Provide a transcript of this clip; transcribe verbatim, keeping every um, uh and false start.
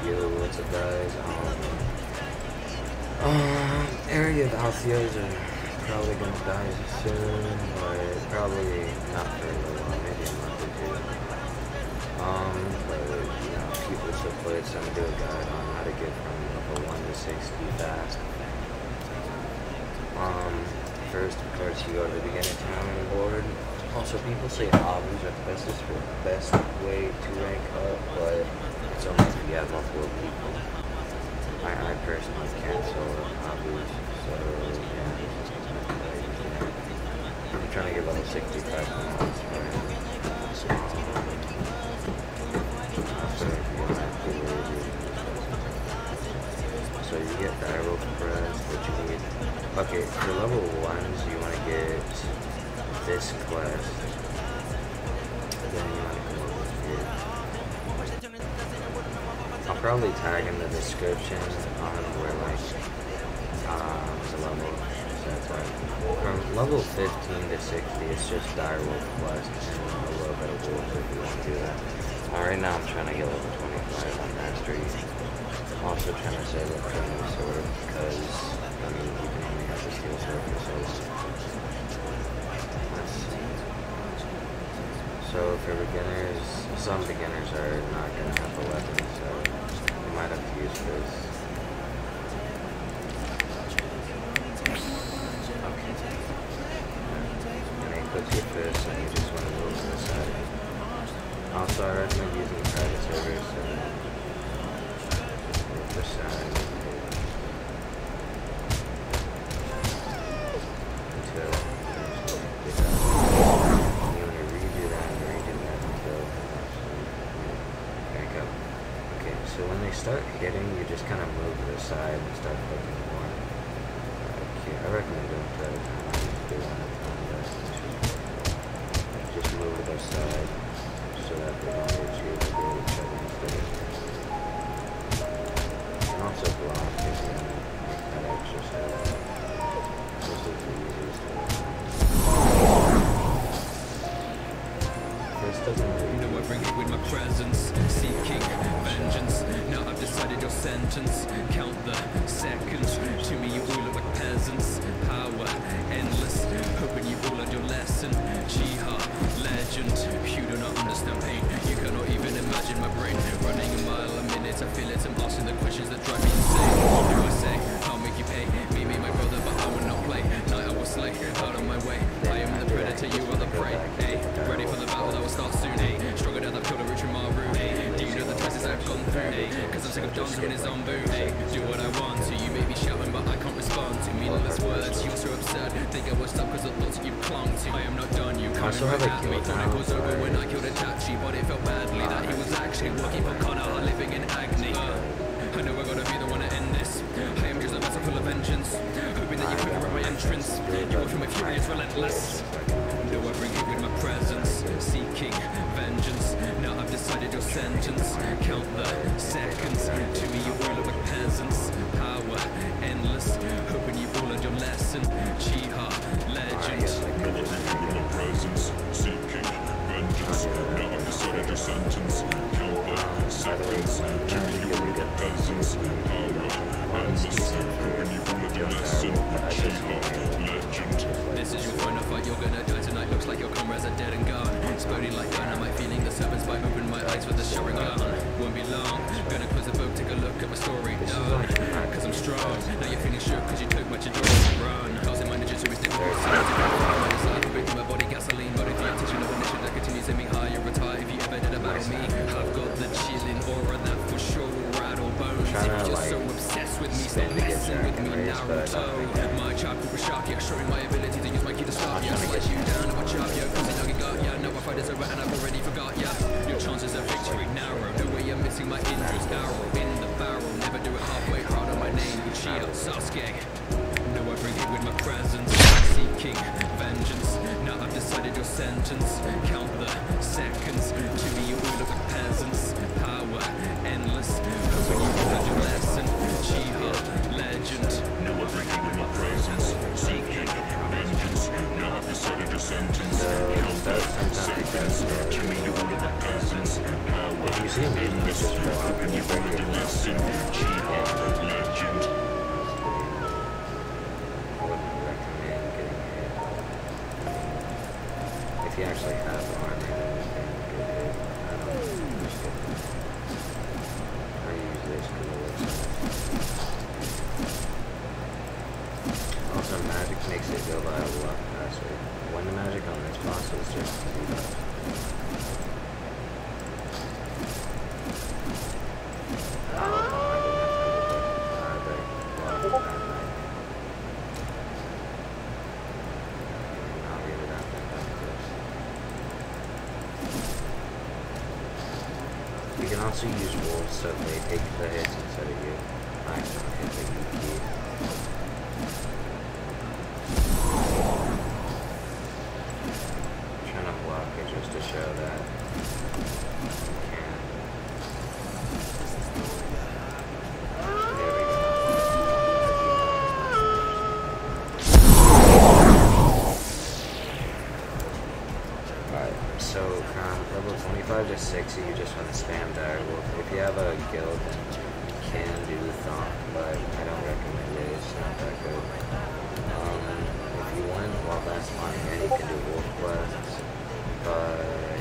Yo, what's up guys? Um, um area of Altheas are probably gonna die soon, but probably not for a little while, maybe a month or two. Um, but you know, people should play it, so I'm gonna do a guide on how to get from level one to sixty fast. Um, first of course you go to the beginner town board. Also, people say hobbies are the best, best way to rank up, but it's only if you have multiple people. I, I personally can't solo hobbies, so yeah. I'm trying to get level sixty-five months, right? So you get the arrow press, what you need. Okay, for level ones, you want to get this quest. Then you want to come over here. I'll probably tag in the description on where like um, the level sets are. From level fifteen to sixty, it's just direwolf quest and a little bit of wolf if you want to do that. Uh, right now I'm trying to get level twenty-five on mastery. I'm also trying to save up for new sword because I mean you can only have the steel sword for so long. Let's see. So for beginners, some beginners are not gonna have the weapon, so you might have to use this. Okay. And then click your fist and you just want to move to the side. Also, I recommend using private servers, so just move to the side until you want to redo that and redo that until there you go. Okay, so when they start hitting, you just kind of move to the side and start clicking more. Okay, I recommend doing private time. Do one at a time, but just move to the side so that they don't hit you, they do each other instead. And also block if you want to make that extra step. This is the easiest way. This doesn't really. You know I bring it with my presence, seeking vengeance. Now I've decided your sentence. Count the seconds. To me you all look like peasants. Power endless. Hoping you all learned your lesson. Jihad legend. You do not understand pain. You cannot even imagine my brain running a mile a minute. I feel it. I'm asking the questions that drive me insane. What do I say? I'll make you pay. Me, me, my brother, but I will not play. Night I will slay. Out of my way. I am the predator. You are the prey. Hey, ready for the battle that will start soon. Hey, stronger than the pill to reach my room. Hey, do you know the choices I've gone through? Hey, cause I'm sick of John's doing his own boo. Hey, do what I want to. You may be shouting, but I can't respond to meaningless words. You're so absurd. Think I was up cause of thoughts you clung to. I am not done. You coming right at me. Thought it was over when I killed a Tachi, but it felt badly that he was actually working for Connor, living in agony. Uh, I know I gotta be the one to end this. I am just a vessel full of vengeance, hoping that you quicker at my entrance. You go through my fury, it's relentless. No, I bring it with my presence, seeking vengeance. Now I've decided your sentence. Count the seconds. To me you all look like peasants. Power endless, hoping you all learned your lesson. Jihad legend. No, I bring it with my presence, seeking vengeance. Now I've decided your sentence. Count the seconds. To me you all look like peasants. Power endless, hoping you all learned your lesson. Jihad legend. This is your final fight, you're gonna die tonight. Looks like your comrades are dead and gone. Exploding like dynamite, feeling the serpents bite. Open my eyes with a showering gun. Won't be long, gonna close the book, take a look at my story. Done, cause I'm strong. Now you're feeling shook cause you took much adrenaline. Run, causing my ninja to his dick. Breaking my body gasoline, body the attention of a mission that continues aiming higher. Retire if you ever did about me. I've got the chilling aura that for sure will rattle bones. If you're just so obsessed with me, stop messing with me, Naruto. My childhood was sharp, yeah, showing my ability to use my key to stop ya. Slice you down and watch out, yeah, cause I know you got ya. Now I fight as a rat and I've already forgot ya. Your chances of victory narrow. No way you're missing my injuries, arrow in the barrel. Never do it halfway, proud of my name, Uchiha Sasuke. No, I bring it with my presence, seeking vengeance. Now I've decided your sentence. Count the seconds. To me you all look like peasants. Power endless, hoping you all learned your lesson. Jihad legend. No, I bring it with my presence, seeking vengeance. Now I've decided your sentence. Count the seconds. To me you all look like peasants. Power endless, hoping you all learned your lesson. Synergy of legend. I wouldn't recommend getting hit. If you actually have armor, then you can get hit. I don't use it. I use this because it looks nice. Also, magic makes it go by a lot faster. When the magic on this boss is just debuff. Oh, I didn't have time to put uh, the block back right. I'll get it after that. You can also use wolves so they take the hits instead of you. I don't hit the U key. Trying to block it just to show that you can. So there we go. Alright, so um, level twenty-five to sixty, you just want to spam direwolf. If you have a guild, then you can do the thonk, but I don't recommend it. It's not that good. Um, if you want, while that's on again, you can do wolf quests, but